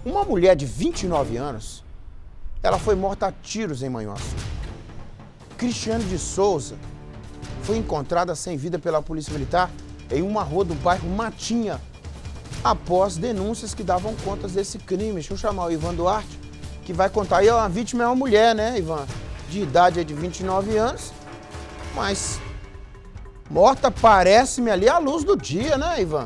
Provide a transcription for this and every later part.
Uma mulher de 29 anos, ela foi morta a tiros em Manhuaçu. Cristiane de Souza foi encontrada sem vida pela Polícia Militar em uma rua do bairro Matinha, após denúncias que davam conta desse crime. Deixa eu chamar o Ivan Duarte, que vai contar. E a vítima é uma mulher, né, Ivan? De idade de 29 anos, mas morta parece-me ali à luz do dia, né, Ivan?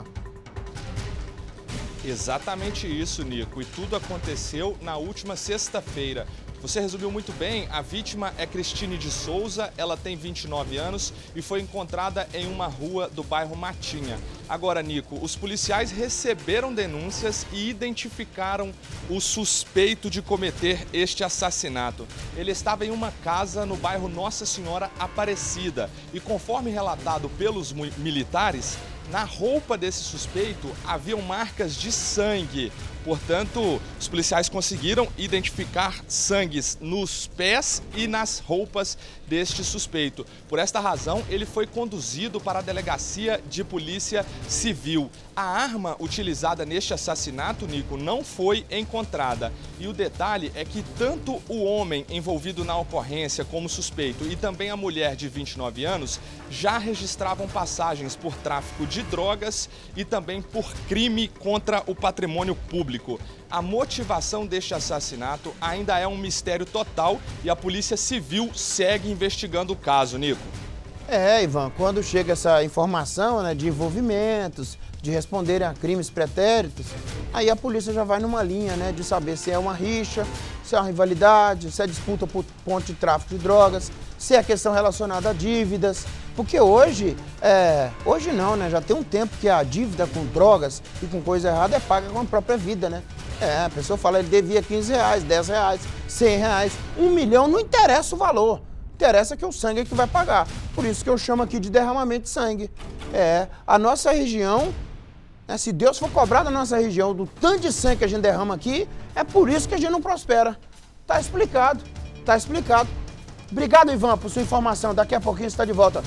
Exatamente isso, Nico. E tudo aconteceu na última sexta-feira. Você resumiu muito bem, a vítima é Cristiane de Souza, ela tem 29 anos e foi encontrada em uma rua do bairro Matinha. Agora, Nico, os policiais receberam denúncias e identificaram o suspeito de cometer este assassinato. Ele estava em uma casa no bairro Nossa Senhora Aparecida e, conforme relatado pelos militares, na roupa desse suspeito haviam marcas de sangue. Portanto, os policiais conseguiram identificar sangues nos pés e nas roupas deste suspeito. Por esta razão, ele foi conduzido para a delegacia de polícia civil. A arma utilizada neste assassinato, Nico, não foi encontrada. E o detalhe é que tanto o homem envolvido na ocorrência como suspeito e também a mulher de 29 anos já registravam passagens por tráfico de drogas e também por crime contra o patrimônio público. A motivação deste assassinato ainda é um mistério total e a Polícia Civil segue investigando o caso, Nico. Ivan, quando chega essa informação, né, de envolvimentos, de responderem a crimes pretéritos, aí a polícia já vai numa linha, né, de saber se é uma rixa, se é uma rivalidade, se é disputa por ponto de tráfico de drogas, se é questão relacionada a dívidas. Porque hoje não, né? Já tem um tempo que a dívida com drogas e com coisa errada é paga com a própria vida, né? A pessoa fala, ele devia 15 reais, 10 reais, 100 reais, 1 milhão, não interessa o valor. Interessa que o sangue é que vai pagar. Por isso que eu chamo aqui de derramamento de sangue. A nossa região, né, se Deus for cobrar da nossa região do tanto de sangue que a gente derrama aqui, é por isso que a gente não prospera. Tá explicado, tá explicado. Obrigado, Ivan, por sua informação. Daqui a pouquinho você está de volta.